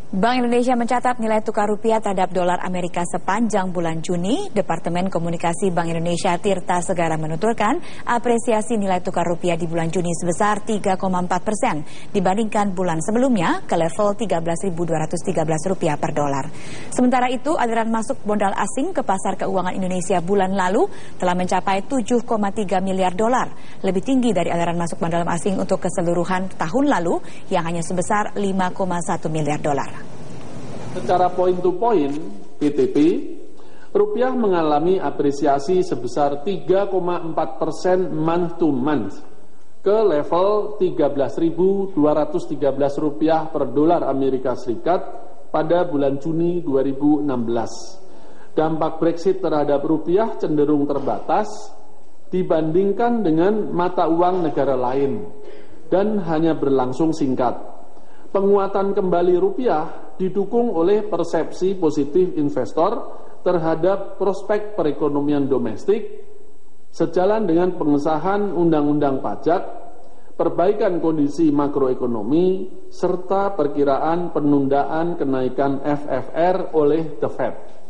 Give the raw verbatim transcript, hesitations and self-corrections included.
Bank Indonesia mencatat nilai tukar rupiah terhadap dolar Amerika sepanjang bulan Juni. Departemen Komunikasi Bank Indonesia Tirta Segara menuturkan apresiasi nilai tukar rupiah di bulan Juni sebesar tiga koma empat persen dibandingkan bulan sebelumnya ke level tiga belas ribu dua ratus tiga belas rupiah per dolar. Sementara itu, aliran masuk modal asing ke pasar keuangan Indonesia bulan lalu telah mencapai tujuh koma tiga miliar dolar, lebih tinggi dari aliran masuk modal asing untuk keseluruhan tahun lalu yang hanya sebesar lima koma satu miliar dolar. Secara point to point, P T P, rupiah mengalami apresiasi sebesar tiga koma empat persen month to month ke level tiga belas ribu dua ratus tiga belas rupiah per dolar Amerika Serikat pada bulan Juni dua ribu enam belas. Dampak Brexit terhadap rupiah cenderung terbatas dibandingkan dengan mata uang negara lain dan hanya berlangsung singkat. Penguatan kembali rupiah didukung oleh persepsi positif investor terhadap prospek perekonomian domestik, sejalan dengan pengesahan undang-undang pajak, perbaikan kondisi makroekonomi, serta perkiraan penundaan kenaikan F F R oleh The Fed.